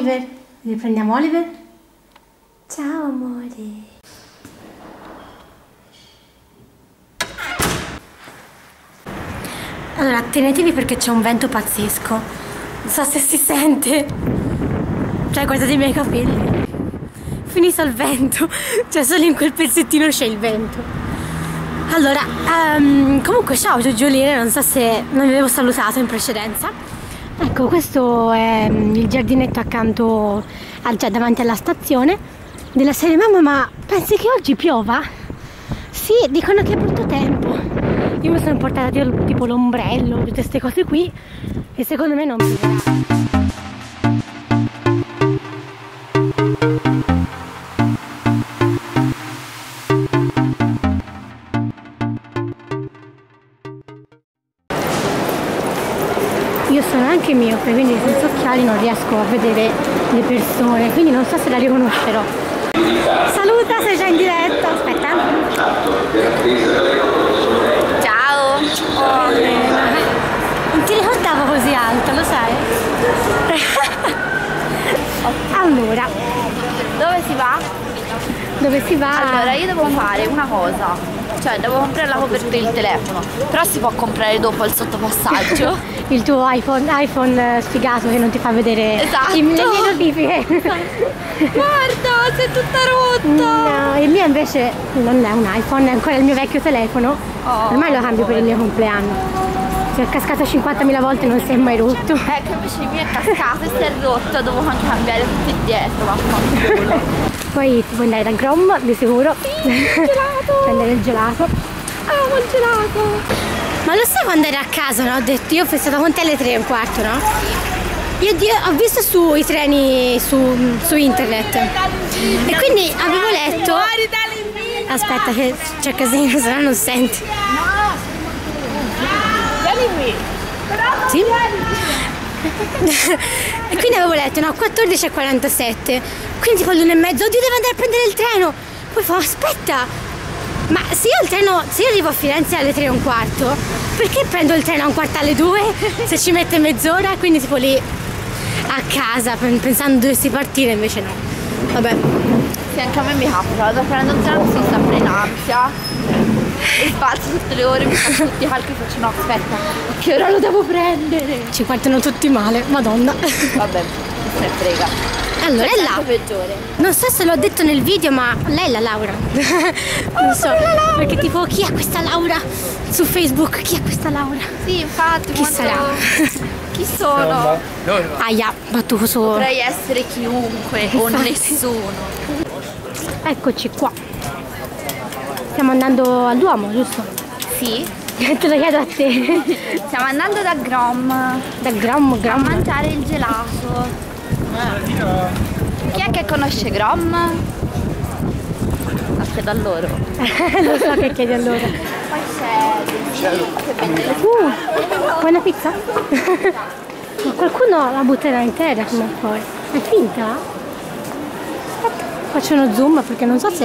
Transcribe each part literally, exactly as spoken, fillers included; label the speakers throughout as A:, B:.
A: Oliver. Riprendiamo Oliver. Ciao amore. Allora, tenetevi perché c'è un vento pazzesco. Non so se si sente. Cioè, guardate i miei capelli. Finito il vento. Cioè, solo in quel pezzettino c'è il vento. Allora, um, comunque ciao Giugioline, non so se non vi avevo salutato in precedenza. Ecco, questo è il giardinetto accanto, al, cioè davanti alla stazione della serie. Mamma, ma pensi che oggi piova? Sì, dicono che è brutto tempo. Io mi sono portata tipo l'ombrello, tutte queste cose qui, e secondo me non pioverà. Io sono anche miope, quindi senza occhiali non riesco a vedere le persone, quindi non so se la riconoscerò. Saluta, sei già in diretta, aspetta. Ciao! Oh, non ti ricordavo così alta, lo sai? Allora,
B: dove si va?
A: Dove si va?
B: Allora, io devo fare una cosa, cioè devo comprare la copertura del telefono, però si può comprare dopo il sottopassaggio.
A: Il tuo iPhone, iPhone sfigato che non ti fa vedere,
B: esatto,
A: le mie notifiche.
B: Guarda, sei tutta rotta.
A: No, il mio invece non è un iPhone, è ancora il mio vecchio telefono. Oh, ormai lo cambio per il mio compleanno. Si è cascato cinquantamila volte e non si è mai rotto.
B: Ecco, invece il mio è cascato e si è rotto, devo anche cambiare tutti dietro, vaffanculo.
A: Poi ti puoi andare da Grom, di sicuro.
B: Sì, il gelato.
A: Prendere il gelato.
B: Amo il gelato.
A: Ma lo sai quando ero a casa, no? Ho detto, io ho pensato con te alle tre e un quarto, no? Io, io ho visto sui treni su, su internet. E quindi avevo letto. Aspetta che c'è casino, se no non senti. Sì? E quindi avevo letto, no, quattordici e quarantasette. Quindi tipo all'una e mezzo, oddio, devo andare a prendere il treno. Poi fa, aspetta, ma se io il treno, se io arrivo a Firenze alle tre e un quarto, perché prendo il treno a un quarto alle due se ci mette mezz'ora? Quindi tipo lì a casa, pensando dovessi partire, invece no. Vabbè.
B: Sì, anche a me mi capita, vado a prendere un treno, si sempre in ansia. E sbalzo tutte le ore, mi faccio tutti i calcoli e faccio no, aspetta, che ora lo devo prendere?
A: Ci guardano tutti male, madonna.
B: Vabbè, se ne frega.
A: Allora è là.
B: Peggiore.
A: Non so se l'ho detto nel video, ma lei è la Laura. Non so, perché tipo chi è questa Laura? Su Facebook, chi è questa Laura?
B: Sì, infatti.
A: Chi sarà?
B: Chi sono?
A: Aia, battuto su.
B: Potrei essere chiunque infatti. O nessuno.
A: Eccoci qua. Stiamo andando al Duomo, giusto?
B: Sì.
A: Te lo chiedo a te.
B: Stiamo andando da Grom.
A: Da Grom, Grom.
B: A mangiare il gelato. Chi è che conosce Grom? Chiedo a loro.
A: Lo so che chiedi a loro.
B: Poi c'è
A: uh, vuoi una pizza? Ma qualcuno la butterà in terra prima o poi. È finta? Aspetta, faccio uno zoom perché non so se.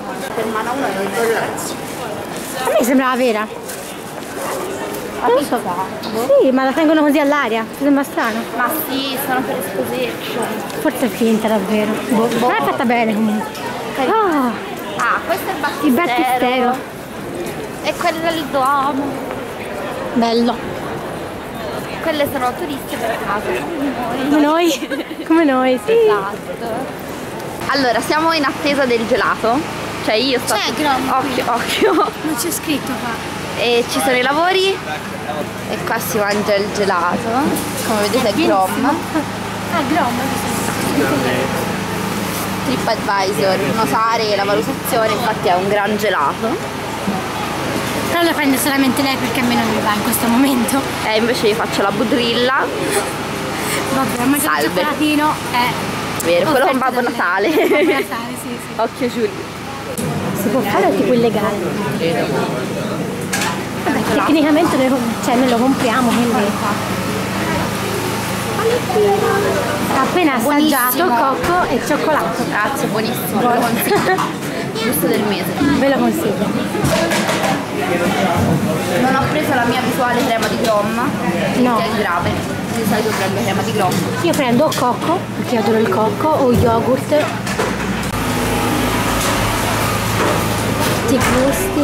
A: A me sembrava vera. Non lo so. Sì, ma la tengono così all'aria, ti sembra strano?
B: Ma sì, sono per esposition.
A: Forse è finta davvero. Boh, boh. Ma è fatta bene comunque. Oh.
B: Ah, questo è il battistero.
A: Il battistero.
B: E quello è il Duomo.
A: Bello.
B: Quelle sono turiste per caso.
A: Come noi. Come noi, sì.
B: Esatto. Allora, siamo in attesa del gelato. Cioè io sto.
A: C'è Grom.
B: Occhio, occhio.
A: Non c'è scritto qua.
B: E ci sono i lavori e qua si mangia il gelato, come vedete è Grom.
A: Ah, Grom.
B: TripAdvisor, notare la valutazione, infatti è un gran gelato.
A: Però lo prende solamente lei perché a me non mi va in questo momento.
B: E invece vi faccio la budrilla.
A: Vabbè, ma il cioccolatino è
B: vero, quello con Babbo Natale.
A: Babbo Natale, sì, sì.
B: Occhio Giulio.
A: Si può fare tipo illegale? Vabbè, tecnicamente noi, cioè, noi lo compriamo, quindi ha appena assaggiato cocco e cioccolato.
B: Grazie, buonissimo, ve lo consiglio. Giusto del mese.
A: Ve lo consiglio.
B: Non ho preso la mia abituale crema di Grom,
A: no.
B: che è grave. Di solito prendo crema di grotto.
A: Io prendo o cocco, perché adoro il cocco, o yogurt. Ti gusti.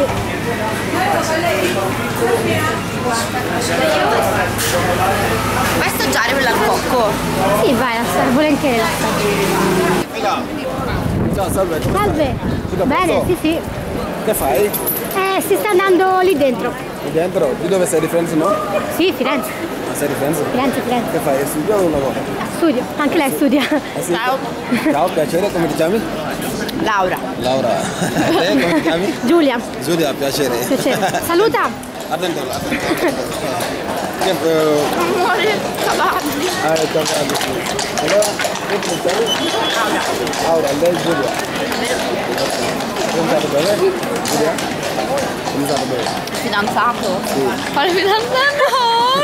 B: Vuoi assaggiare quella al cocco?
A: Sì, vai, la volentieri la assaggio.
C: Ciao, salve. Come
A: Salve.
C: Tutto a
A: Bene,
C: posto?
A: sì, sì.
C: Che fai?
A: Eh, si sta andando lì dentro.
C: Lì dentro? Di dove sei? Di Firenze, no?
A: Sì, Firenze.
C: Ah, sei di Firenze?
A: Firenze, Firenze.
C: Che fai? Studio o lavoro?
A: Studio, anche lei studia.
C: Ah, sì?
B: Ciao.
C: Ciao, piacere, come ti chiami?
B: Laura.
C: Laura. Te come ti chiami?
A: Giulia,
C: Giulia, piacere.
A: piacere. Saluta.
C: Attento, attento. Che, eh,
B: Amore, cavalli.
C: ah, è cavallo, sì. Allora, come ti chiami? Laura. Laura, lei è Giulia. Fidanzato bene? Giulia? Fidanzato bene?
B: Fidanzato?
C: Sì.
B: Quale fidanzato?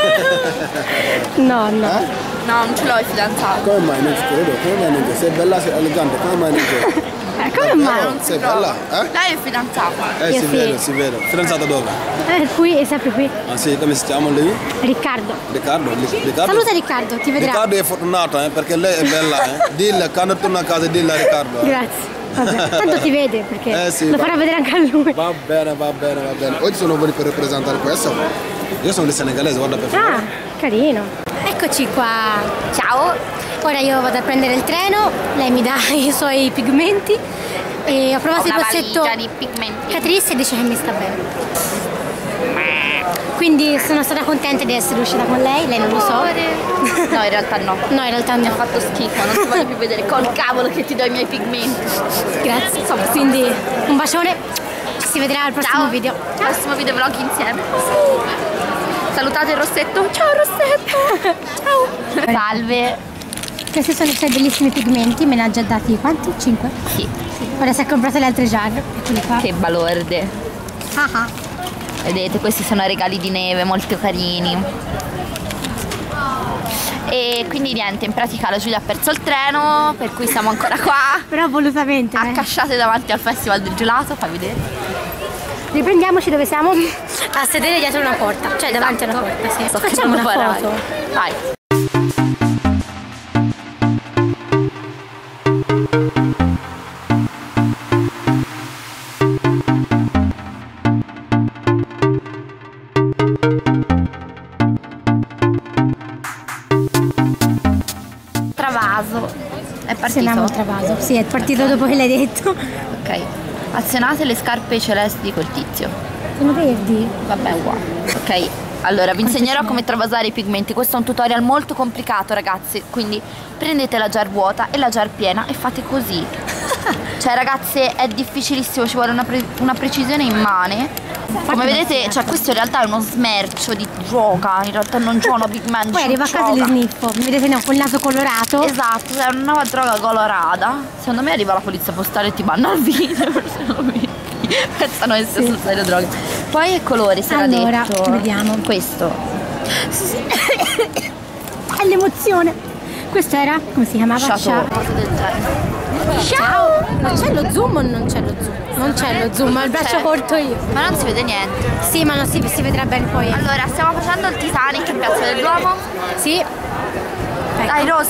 A: No, no.
C: Eh?
B: No, non ce l'ho il fidanzato.
C: Come mai non ci credo? Come mai non ci sei bella, sei elegante, come mai non ci
A: Eh, come mai?
C: Davvero? Sei bella? Eh?
B: Lei è fidanzata.
C: Eh,
A: Io
C: si
A: sì.
C: vede, si vede. Fidanzata dove?
A: Eh, qui, è sempre qui.
C: Ah sì, come si chiama lui?
A: Riccardo.
C: Riccardo? Li- Riccardo?
A: Saluta Riccardo, ti vedrà.
C: Riccardo è fortunato, eh, perché lei è bella, eh. Dilla, quando torna a casa, dilla a Riccardo. Eh.
A: Grazie. Vabbè. Tanto ti vede perché
C: Eh, sì,
A: lo
C: va-
A: farà vedere anche a lui.
C: Va bene, va bene, va bene. Oggi sono venuto per rappresentare questo. Io sono il senegalese, guarda per favore.
A: Ah, carino. Eccoci qua. Ciao. Ora io vado a prendere il treno, lei mi dà i suoi pigmenti e ho provato il rossetto
B: di pigmenti.
A: Catrice e dice che mi sta bene. Quindi sono stata contenta di essere uscita con lei, lei non lo so.
B: No, in realtà no.
A: No, in realtà
B: Mi ha
A: no.
B: fatto schifo, non ti voglio più vedere. Col cavolo che ti do i miei pigmenti.
A: Grazie. Quindi un bacione, ci si vedrà al prossimo
B: Ciao.
A: video.
B: Prossimo video vlog insieme. Salutate il Rossetto. Ciao Rossetto. Ciao. Salve.
A: Questi sono i suoi bellissimi pigmenti, me ne ha già dati quanti? cinque?
B: Sì.
A: Ora si è comprato le altre jar, eccoli qua.
B: Che balorde.
A: Ah ah.
B: Vedete, questi sono regali di neve molto carini. E quindi niente, in pratica la Giulia ha perso il treno, per cui siamo ancora qua.
A: Però volutamente. eh.
B: Accasciate davanti al festival del gelato, fai vedere.
A: Riprendiamoci dove siamo? A sedere dietro una porta, cioè davanti a una porta, sì.
B: So che
A: Facciamo
B: non
A: una
B: farai.
A: foto.
B: Vai. Travaso. È
A: Azioniamo il
B: partito?
A: travaso. Sì, è partito dopo che l'hai detto.
B: Ok. Azionate le scarpe celesti di quel tizio.
A: Sono verdi.
B: Vabbè, uguale. Ok. Allora, vi insegnerò come travasare i pigmenti. Questo è un tutorial molto complicato, ragazzi. Quindi prendete la jar vuota e la jar piena e fate così. Cioè, ragazze, è difficilissimo, ci vuole una, pre una precisione immane. Come vedete, cioè, questo in realtà è uno smercio di droga. In realtà non c'è una pigmento.
A: Poi arrivo a casa e li sniffo. Mi vedete no, col naso colorato.
B: Esatto, è una nuova droga colorata. Secondo me arriva la polizia postale e ti banna il video. Pensano essere
A: Sì.
B: sul serio droga. Poi il colore, si era
A: Allora,
B: detto.
A: vediamo.
B: Questo.
A: È l'emozione. Questo era? Come si chiamava?
B: Chateau.
A: Ciao. Ciao. Ma c'è lo zoom o non c'è lo zoom? Non c'è lo zoom, ho il braccio
B: C'è.
A: corto io.
B: Ma non si vede niente.
A: Sì, ma non si, si vedrà bene poi.
B: Allora, stiamo facendo il Titanic in Piazza del Duomo.
A: Sì. Ecco.
B: Dai, Rose.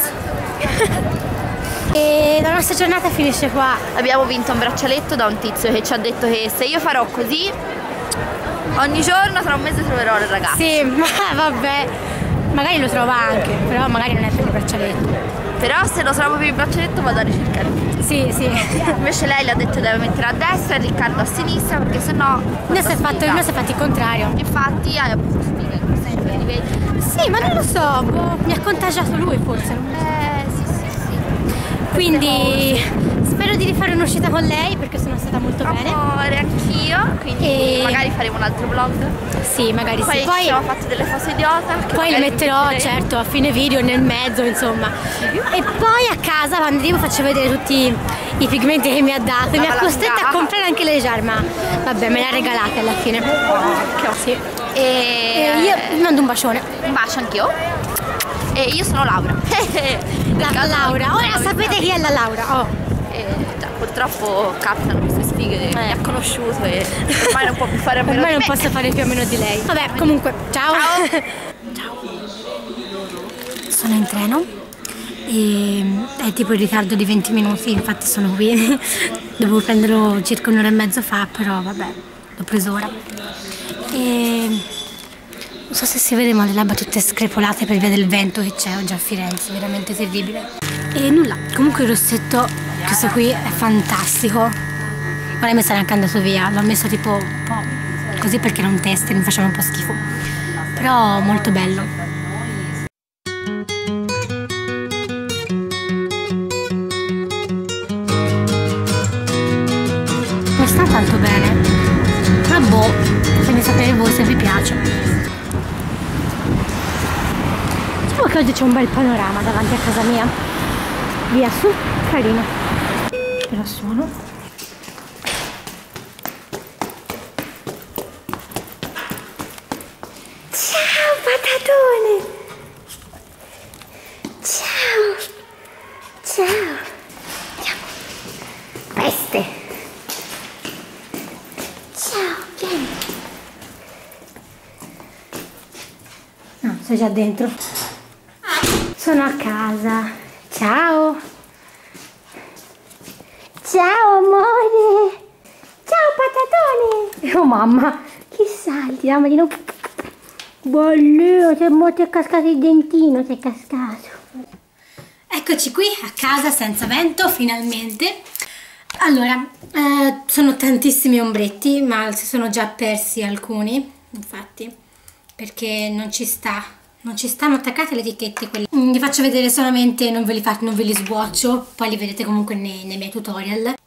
A: E la nostra giornata finisce qua.
B: Abbiamo vinto un braccialetto da un tizio che ci ha detto che se io farò così, ogni giorno tra un mese troverò il ragazzo.
A: Sì, ma vabbè. Magari lo trova anche, però magari non è per il braccialetto.
B: Però se lo trovo per il braccialetto vado a ricercare.
A: Sì, sì.
B: Invece lei le ha detto che deve mettere a destra e Riccardo a sinistra perché sennò.
A: Noi si è fatto, noi si è fatto il contrario.
B: Infatti hai appunto spiega in questa storia, li vedi?
A: Sì, ma non lo so, boh, mi ha contagiato lui forse.
B: Eh sì sì sì.
A: Quindi spero di rifare un'uscita con lei perché sono stata molto bene.
B: Amore, anch'io, quindi
A: E-
B: magari faremo un altro vlog.
A: Sì, magari
B: Poi
A: sì.
B: ci
A: Poi,
B: siamo fatti delle cose idiota. che
A: poi le
B: magari
A: metterò,
B: metteremo.
A: certo, a fine video, nel mezzo, insomma. E poi a casa, quando arrivo, faccio vedere tutti i pigmenti che mi ha dato. E mi ha
B: La
A: costretta a
B: valanga.
A: comprare anche le jar, ma vabbè, me le ha regalate alla fine. Sì.
B: E,
A: E io vi mando un bacione.
B: un bacio anch'io. E io sono Laura.
A: La
B: Caso-
A: Laura, ora sapete chi è la Laura. Oh.
B: E, già, purtroppo capitano queste sfighe che mi ha conosciuto e ormai non può più fare a meno
A: Ormai
B: di
A: non
B: me.
A: posso fare più o meno di lei. Vabbè, comunque, ciao.
B: Ciao.
A: sono in treno e è tipo in ritardo di venti minuti, infatti sono qui. Dovevo prenderlo circa un'ora e mezzo fa, però vabbè, l'ho preso ora. E non so se si vede, ma le labbra tutte screpolate per via del vento che c'è oggi a Firenze, veramente terribile. E nulla, comunque il rossetto, questo qui è fantastico. Ora mi sarà anche andato via, l'ho messo tipo un po' così perché era un test e mi faceva un po' schifo, però molto bello. Non sta tanto bene, però boh, fatemi sapere voi se vi piace. Diciamo che oggi c'è un bel panorama davanti a casa mia, via su, carino. Ve lo suono. Ciao patatone! Ciao! Ciao! Ciao! Peste! Ciao, vieni! No, sei già dentro. Sono a casa. Ciao! Ciao amore! Ciao patatone! Oh mamma, che salti, dammelo. Bello, ti è cascato il dentino, ti è cascato. Eccoci qui a casa senza vento, finalmente. Allora, eh, sono tantissimi ombretti, ma si sono già persi alcuni, infatti, perché non ci sta, non ci stanno attaccate le etichette quelle. Mm, vi faccio vedere solamente, non ve li, faccio, non ve li sboccio, poi li vedete comunque nei, nei miei tutorial.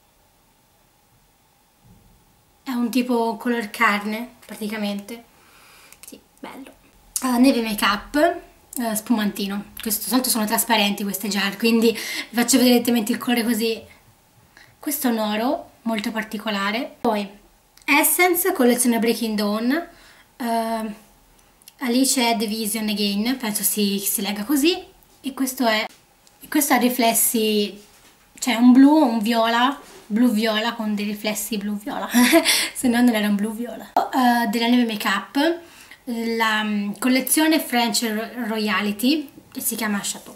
A: È un tipo color carne, praticamente. Sì, bello. Uh, neve make up, uh, spumantino. Questo, tanto sono trasparenti queste jar, quindi vi faccio vedere direttamente il colore così. Questo è un oro molto particolare. Poi Essence, collezione Breaking Dawn, uh, Alice è The Vision Again, penso si, si legga così. E questo è, questo ha riflessi, cioè un blu, un viola, blu-viola con dei riflessi blu-viola, se no non era un blu-viola. Uh, della neve make up, la um, collezione French Royalty, che si chiama Chateau.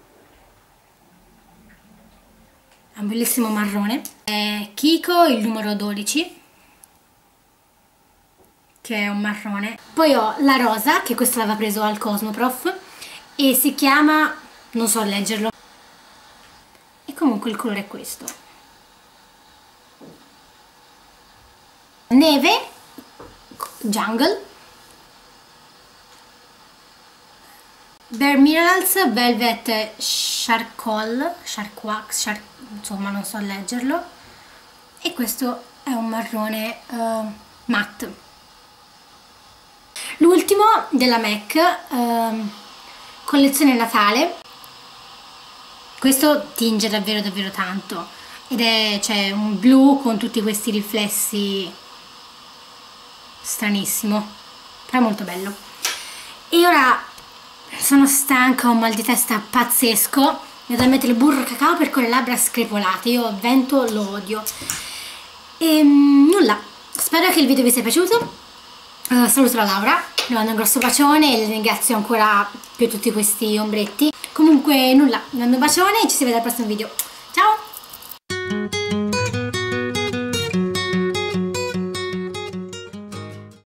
A: È un bellissimo marrone. È Kiko, il numero dodici, che è un marrone. Poi ho la rosa, che questo l'aveva preso al Cosmoprof, e si chiama, non so leggerlo, e comunque il colore è questo. Neve, Jungle. Bare Minerals Velvet Charcoal, Charquax, Char, insomma non so leggerlo, e questo è un marrone uh, matte. L'ultimo della MAC, uh, collezione Natale, questo tinge davvero davvero tanto ed è, cioè, un blu con tutti questi riflessi, stranissimo, però molto bello. E ora sono stanca, ho un mal di testa pazzesco, mi devo mettere il burro cacao per con le labbra screpolate, io il vento lo odio. E nulla, spero che il video vi sia piaciuto. Uh, saluto la Laura, le mando un grosso bacione e le ringrazio ancora per tutti questi ombretti. Comunque nulla, vi mando un bacione e ci si vede al prossimo video.